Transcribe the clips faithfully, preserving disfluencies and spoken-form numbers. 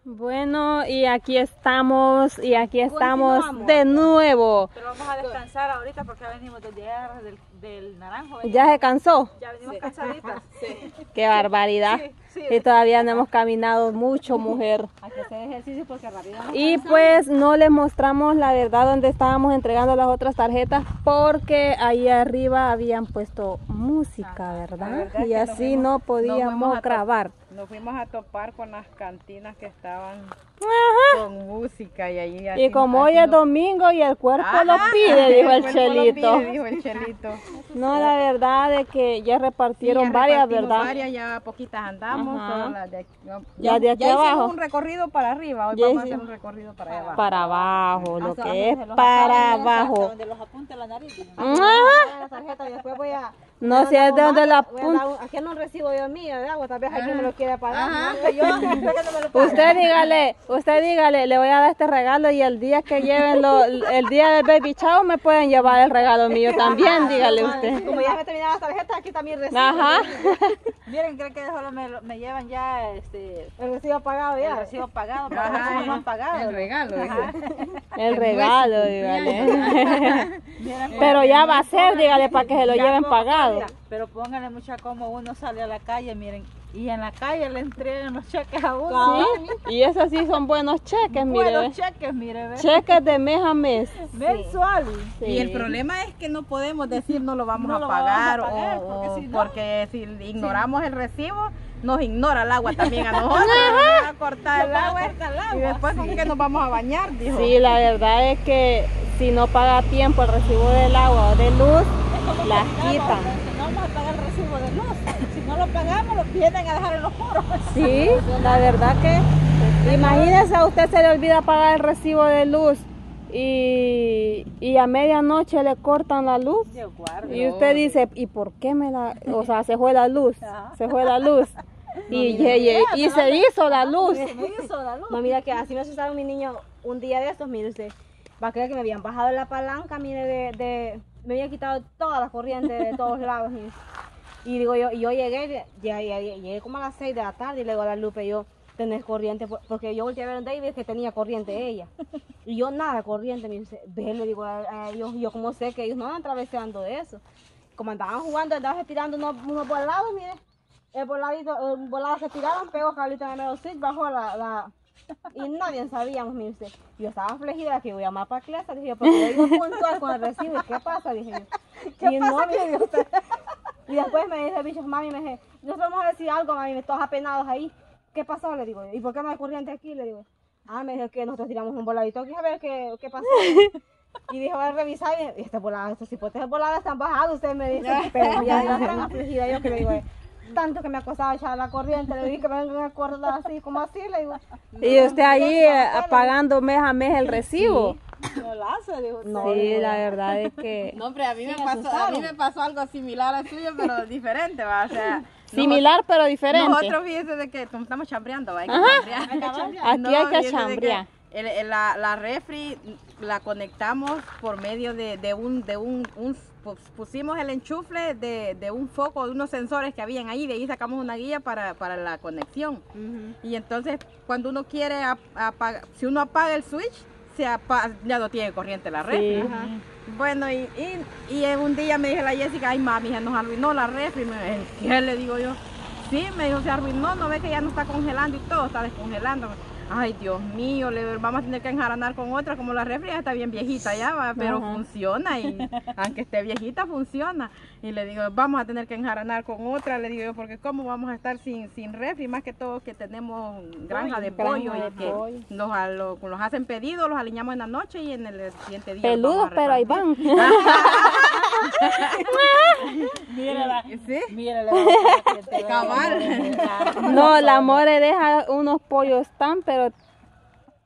Bueno, y aquí estamos, y aquí estamos de nuevo. Pero vamos a descansar ahorita porque ya venimos desde allá del, del Naranjo. Venimos, ¿Ya se cansó? Ya venimos sí. cansaditas. Sí. Qué barbaridad. Sí, sí. Y todavía no hemos caminado mucho, mujer. Hay que hacer ejercicio porque rápido nos Y cansamos. pues no les mostramos la verdad donde estábamos entregando las otras tarjetas porque ahí arriba habían puesto música, ¿verdad? verdad Y que así fuimos, no podíamos grabar. Nos fuimos a topar con las cantinas que estaban Ajá. con música y ahí Y como hoy es domingo y el cuerpo Ajá. lo pide, dijo el, el Chelito. Pide, dijo el Chelito. No, la verdad es que ya repartieron sí, ya varias, ¿verdad? Varias, ya poquitas andamos. Las de, no, ya, ya de aquí ya abajo. hicimos un recorrido para arriba, hoy ya vamos hice... a hacer un recorrido para allá abajo. Para abajo, lo que es para abajo. Donde los apunte la nariz. Ajá. La tarjeta y después voy a... No sé de dónde la apunta. Aquí no recibo yo mío de agua, tal vez alguien me lo quiera pagar. Ajá. Yo, no me lo usted dígale, usted dígale, le voy a dar este regalo y el día que lleven lo, el día del baby shower me pueden llevar el regalo mío también, dígale usted. Como ya me terminaron las tarjetas, aquí también recibo. Ajá. Miren, creo que solo me, me llevan ya este el recibo pagado ya. El recibo pagado, pero Ajá, no han pagado. El regalo. Ajá. El regalo, dígale. Pero ya va a ser, dígale, para que se lo lleven pagado. Pero pónganle mucha como uno sale a la calle, miren, y en la calle le entregan los cheques a uno. Sí, y esos sí son buenos cheques, mire. Buenos cheques, mire. ¿Ve? Cheques de mes a mes. Mensuales. Sí. Y el problema es que no podemos decir no lo vamos, no a, lo pagar, vamos a pagar, o, porque, si no, porque si ignoramos sí. el recibo, nos ignora el agua también a nosotros. Nos va a cortar el agua, el agua y después sí. con qué nos vamos a bañar, dijo. Sí, la verdad es que si no paga a tiempo el recibo del agua o de luz, las quitan. No vamos a pagar el recibo de luz. Si no lo pagamos, lo vienen a dejar en los muros. Sí, la verdad que imagínese, a usted se le olvida pagar el recibo de luz y, y a medianoche le cortan la luz. Y usted dice, ¿y por qué me la...? O sea, se fue la luz, se fue la luz. Y, y, y, y se hizo la luz. Se hizo la luz. No, mira que así me asustaron mi niño un día de estos, mire usted. Va a creer que me habían bajado la palanca, mire, de... de me había quitado toda la corriente de todos lados. Y, y digo yo, y yo llegué, ya, ya, ya, llegué como a las seis de la tarde y le digo a la Lupe, yo, ¿tenés corriente? Porque yo volteé a ver a David que tenía corriente ella. Y yo nada, corriente. Me dice, ve, le digo a, a ellos, yo como sé que ellos no andan atravesando eso. Como andaban jugando, andaban estirando unos, unos volados, mire. El voladito, el volado se tiraron, pegó Carlito en el medio sit, bajó la... la y nadie sabíamos, mire usted. Yo estaba afligida que voy a llamar para clase, dije yo, porque yo iba puntual con el recibo, ¿qué pasa? Dije yo. ¿Qué y pasa? No, dije usted. Y después me dice el bicho, mami, me dije, nosotros vamos a decir algo, mami, me todos apenados ahí. ¿Qué pasó? Le digo, ¿y por qué no hay corriente aquí? Le digo, ah, me dijo que nosotros tiramos un voladito aquí a ver qué, qué pasó. Y dije, voy a revisar y este volado, estos hipotes volados están bajados, usted me dice, pero ya era tan afligida yo que le digo, tanto que me acostaba echar la corriente, le dije que me vengan a cortar así, como así, le digo. Y usted ahí eh, pagando mes a mes el recibo. Sí. No la hace, digo. No, sí, la verdad es que... No, hombre, a mí, me pasó, a mí me pasó algo similar al suyo, pero diferente, ¿va? O sea... Similar, pero diferente. Nosotros, fíjese de que estamos chambreando, ¿va? Hay que chambrear. Aquí no, hay que chambrear. El, el, la, la refri la conectamos por medio de, de un... De un, un pusimos el enchufle de, de un foco, de unos sensores que habían ahí, de ahí sacamos una guía para, para la conexión. Uh-huh. Y entonces cuando uno quiere apagar, si uno apaga el switch, se apaga, ya no tiene corriente la refri. Sí. Uh-huh. Bueno, y, y, y un día me dijo la Jessica, ay mami, ya nos arruinó la refri. Me dijo, ¿qué le digo yo? Sí, me dijo, se arruinó, no ve que ya no está congelando y todo, está descongelando. Ay, Dios mío, le vamos a tener que enjaranar con otra, como la refri ya está bien viejita ya, va, pero uh-huh. funciona y aunque esté viejita funciona. Y le digo, vamos a tener que enjaranar con otra, le digo yo, porque cómo vamos a estar sin, sin refri, más que todo que tenemos granja de pollo y que pollo. Nos, a lo, los hacen pedidos, los aliñamos en la noche y en el siguiente día. Peludos, pero ahí van. Mírala, ¿sí? Mírala. Cabal. No, la More deja unos pollos tan, pero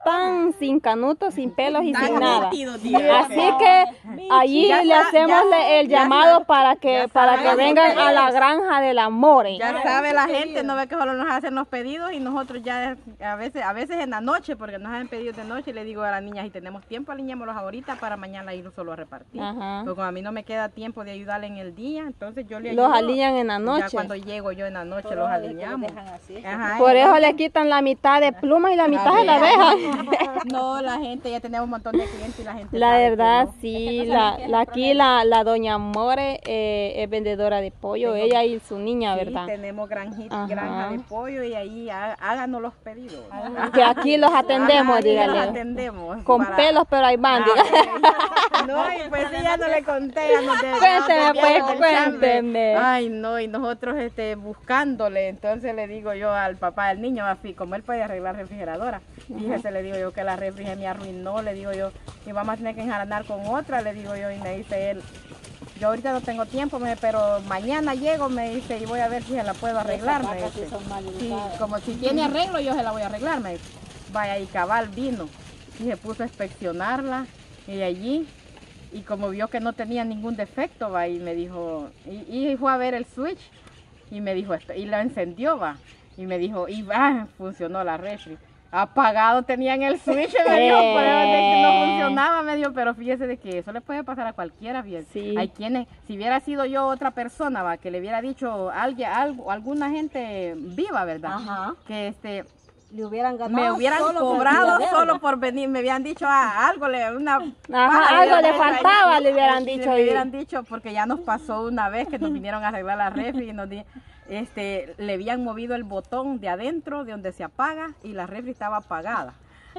tan sin canutos, sin pelos y Tan sin nada. nítidos, diga. Así que allí Ya le sa- hacemos ya- el ya llamado sa- para que ya para sabe que los vengan a pedidos. la granja del amor. Ya sabe la gente, no ve que solo nos hacen los pedidos y nosotros ya a veces, a veces en la noche, porque nos hacen pedidos de noche, le digo a las niñas, si tenemos tiempo, aliñémoslos ahorita para mañana ir solo a repartir. Ajá. Porque como a mí no me queda tiempo de ayudarle en el día, entonces yo le Los ayudo. alinean en la Ya noche. cuando llego yo en la noche los alineamos. Ajá, Por eso entonces- le quitan la mitad de pluma y la mitad A se la ver. dejan. No, la gente, ya tenemos un montón de clientes y la gente La sabe que verdad, no. sí, la, la- aquí la, la doña More eh, es vendedora de pollo, Tengo- ella y su niña, Sí, ¿verdad? tenemos granjita, Ajá. granja de pollo y ahí há- háganos los pedidos. Que aquí los atendemos, Ajá, y los dígale. atendemos. Con para- pelos, pero ahí van, Ah, diga. ok. No, y pues sí, ya no le conté. Ya nos de- Cuénteme, nos desviamos pues, del chambre. cuénteme. Ay, no, y nosotros este, buscándole, entonces le digo yo al papá del niño, así como él puede arreglar refrigeradora, fíjese, le digo yo que la refri se me arruinó, le digo yo, y vamos a tener que enjaranar con otra, le digo yo, y me dice él, yo ahorita no tengo tiempo, me dice, pero mañana llego, me dice, y voy a ver si se la puedo arreglar, me dice. Sí, como si tiene arreglo, yo se la voy a arreglar, me dice. Vaya, y cabal vino, y se puso a inspeccionarla, y de allí, y como vio que no tenía ningún defecto, va, y me dijo, y, y fue a ver el switch, y me dijo esto, y la encendió, va, y me dijo, y va, funcionó la refri. Apagado tenían el switch, me dijo, por eso de que no funcionaba, me dijo, pero fíjese de que eso le puede pasar a cualquiera, bien. Sí. Hay quienes, si hubiera sido yo otra persona, va, que le hubiera dicho a alguien, algo, alguna gente viva, ¿verdad? Ajá. Que este, Le hubieran ganado. me hubieran solo por cobrado verla. solo por venir, me habían dicho ah, algo, le, una Ajá, paja algo le hubieran hecho ahí. faltaba, le hubieran Sí, dicho. me y- hubieran dicho, porque ya nos pasó una vez que nos vinieron a arreglar la refri y nos di, este, le habían movido el botón de adentro, de donde se apaga, y la refri estaba apagada.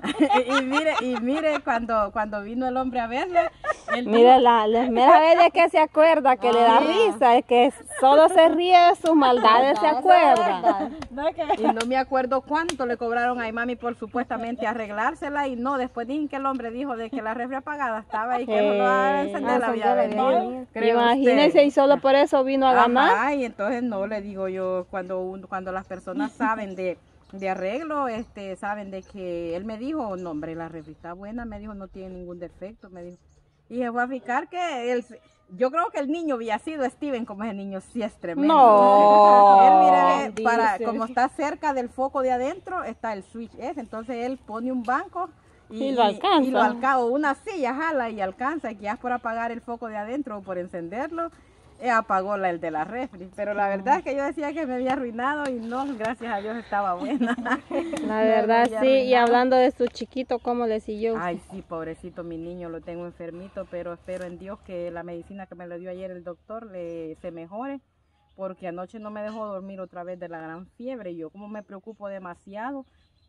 y mire, y mire cuando, cuando vino el hombre a verla, él Mira, la, la primera vez de que se acuerda que le da risa, es que solo se ríe de sus maldades, se acuerda. y no me acuerdo cuánto le cobraron a mami por supuestamente arreglársela, y no, después dicen que el hombre dijo de que la refri apagada estaba y que no lo va a encender, la había venido. ¿Cree Imagínense, usted? y solo por eso vino a ganar. Ajá, y entonces no le digo yo, cuando uno- cuando las personas saben de, de arreglo, este, saben de que él me dijo, no hombre, la refri está buena, me dijo, no tiene ningún defecto, me dijo. Y se fue a fijar que él, yo creo que el niño había sido Steven, como ese niño sí es tremendo. No. Él mire, ve, para, Dice. como está cerca del foco de adentro, está el switch ese, entonces él pone un banco y, Y lo alcanza. y lo alcanza, o una silla jala y alcanza, y que ya es por apagar el foco de adentro o por encenderlo, eh, apagó la, el de la refri. Pero la verdad es que yo decía que me había arruinado y no, gracias a Dios estaba buena. La Me verdad, había sí, y arruinado. hablando de su chiquito, ¿cómo le siguió? Ay, sí, pobrecito mi niño, lo tengo enfermito, pero espero en Dios que la medicina que me le dio ayer el doctor le, se mejore, porque anoche no me dejó dormir otra vez de la gran fiebre. Y yo como me preocupo demasiado,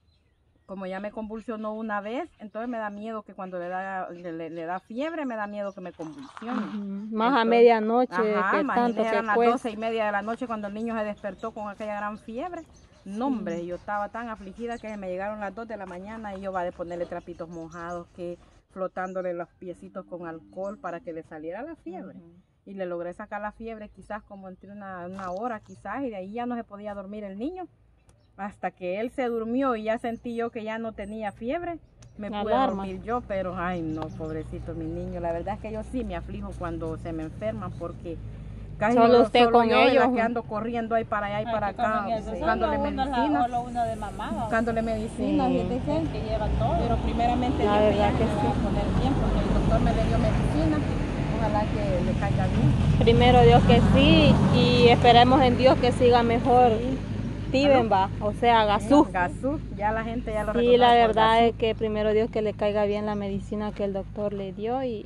como ya me convulsionó una vez, entonces me da miedo que cuando le da, le, le da fiebre, me da miedo que me convulsione. Ujú, Más a Entonces, medianoche, Ajá, que imagínese, tanto que eran las cuesta. doce y media de la noche cuando el niño se despertó con aquella gran fiebre. No, hombre, yo estaba tan afligida que me llegaron las dos de la mañana y yo va a ponerle trapitos mojados, que flotándole los piecitos con alcohol para que le saliera la fiebre. Y le logré sacar la fiebre quizás como entre una, una hora quizás, y de ahí ya no se podía dormir el niño. Hasta que él se durmió y ya sentí yo que ya no tenía fiebre, me pude Alarma. dormir yo, pero ay no, pobrecito mi niño. La verdad es que yo sí me aflijo cuando se me enferman, porque casi Solo no- usted con yo de la ellos. que ando corriendo ahí para allá y para acá, Solo buscándole uno, la- medicina, solo uno de mamá, ¿va? buscándole medicina, Sí. fíjate que- que lleva todo. pero primeramente La Dios verdad ya que me va a poner bien, porque el doctor me le dio medicina, ojalá que le caiga bien. Primero Dios que sí, y esperemos en Dios que siga mejor. Steven va, o sea, Gazú. Gazú, ya la gente ya lo Sí, reconoce la por verdad Gazú. es que primero Dios que le caiga bien la medicina que el doctor le dio y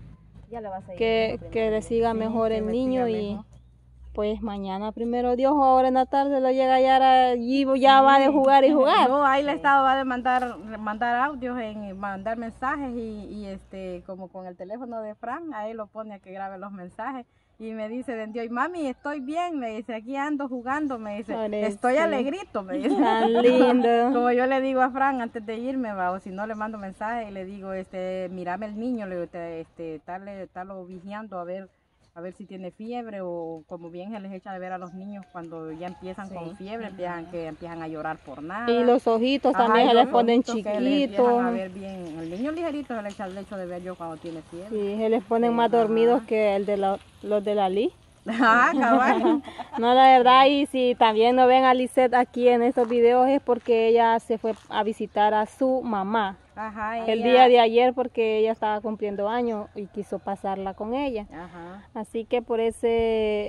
Ya le va a seguir que, mejor que le siga Sí, mejor que el me niño siga y mejor. pues mañana primero Dios o ahora en la tarde lo llega ya allí ya va de jugar y jugar. No, ahí le he estado va de mandar, mandar audios, en mandar mensajes y, y este como con el teléfono de Fran, ahí lo pone a que grabe los mensajes. Y me dice, Dendio, y mami, estoy bien, me dice, aquí ando jugando, me dice, Pobrecito. estoy alegrito, me dice. Tan lindo. Como yo le digo a Fran antes de irme, va, o si no le mando mensaje y le digo, este, mírame el niño, le digo, este, este, estarle, estarlo vigiando a ver a ver si tiene fiebre o como bien se les echa de ver a los niños cuando ya empiezan sí. con fiebre, empiezan, que empiezan a llorar por nada. Y los ojitos Ajá, también se les ponen chiquitos. A ver bien, el niño ligerito se le echa el hecho de ver yo cuando tiene fiebre. Sí, se les ponen sí. más dormidos Ajá. que el de la, los de la Liz. Ah, cabal. No, la verdad, y si también no ven a Lisette aquí en estos videos es porque ella se fue a visitar a su mamá. Ajá, el ella... día de ayer porque ella estaba cumpliendo años y quiso pasarla con ella. Ajá. Así que por ese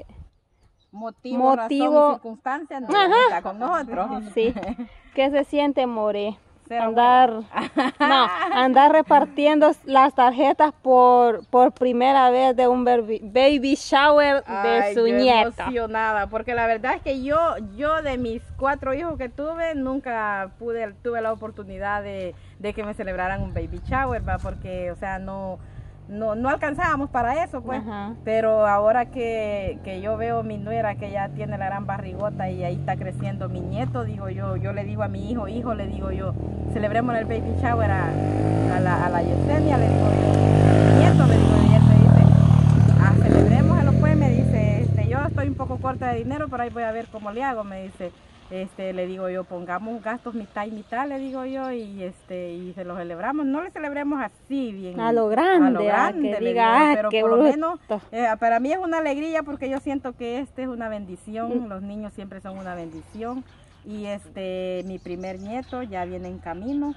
motivo, motivo razón y circunstancia no está con nosotros. Sí. ¿Qué se siente, More? Cero andar bueno. no, andar repartiendo las tarjetas por por primera vez de un baby, baby shower de Ay, su nieta. Emocionada, porque la verdad es que yo yo de mis cuatro hijos que tuve nunca pude tuve la oportunidad de, de que me celebraran un baby shower, ¿va? Porque o sea, no No, no alcanzábamos para eso, pues. Ajá. Pero ahora que, que yo veo mi nuera que ya tiene la gran barrigota y ahí está creciendo mi nieto, digo yo, yo le digo a mi hijo, hijo, le digo yo, celebremos el baby shower a, a la, a la Yesenia, le digo yo, mi nieto, le digo, y él me dice, ah, celebrémoslo pues, me dice, este, yo estoy un poco corta de dinero, pero ahí voy a ver cómo le hago, me dice. Este, le digo yo, pongamos gastos mitad y mitad, le digo yo, y este, y se lo celebramos, no le celebremos así bien. A lo grande, a lo grande, que le diga, digo, pero qué por bruto. lo menos, eh, para mí es una alegría porque yo siento que este es una bendición, mm. los niños siempre son una bendición, y este, mi primer nieto ya viene en camino,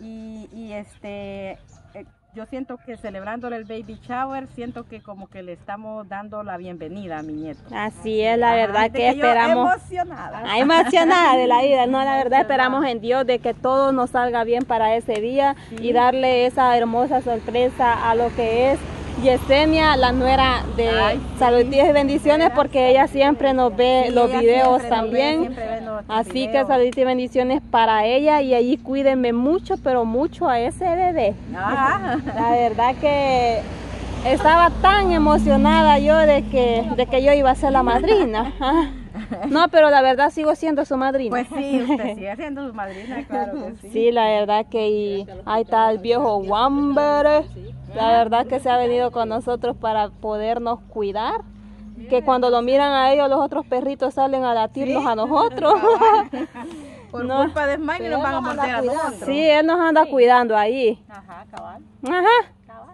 y, y este, eh, yo siento que celebrándole el baby shower, siento que como que le estamos dando la bienvenida a mi nieto. Así es, la verdad Ajá, que, que esperamos. Emocionada. Ah, emocionada de la vida, no, la verdad esperamos en Dios de que todo nos salga bien para ese día sí. y darle esa hermosa sorpresa a lo que es Yesenia, la nuera de Ay, sí. Saluditos y bendiciones, porque ella siempre nos ve sí, los videos también. Ve, Así videos. que saluditos y bendiciones para ella, y allí cuídenme mucho, pero mucho a ese bebé. Ah. La verdad que estaba tan emocionada yo de que, de que yo iba a ser la madrina. No, pero la verdad sigo siendo su madrina. Pues sí, usted sigue siendo su madrina, claro que sí. Sí, la verdad que y, ahí está el viejo Wamber. La verdad que se ha venido con nosotros para podernos cuidar. Que cuando lo miran a ellos, los otros perritos salen a latirnos ¿Sí? a nosotros. Por no. culpa de Smiley nos van a morder a nosotros. Sí, él nos anda sí. cuidando ahí. Ajá, cabal. Ajá.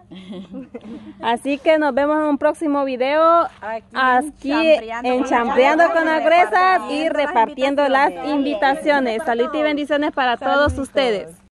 Así que nos vemos en un próximo video aquí, aquí en Chambreando con Agresas y repartiendo las invitaciones. Saludos y bendiciones para Salud. todos ustedes.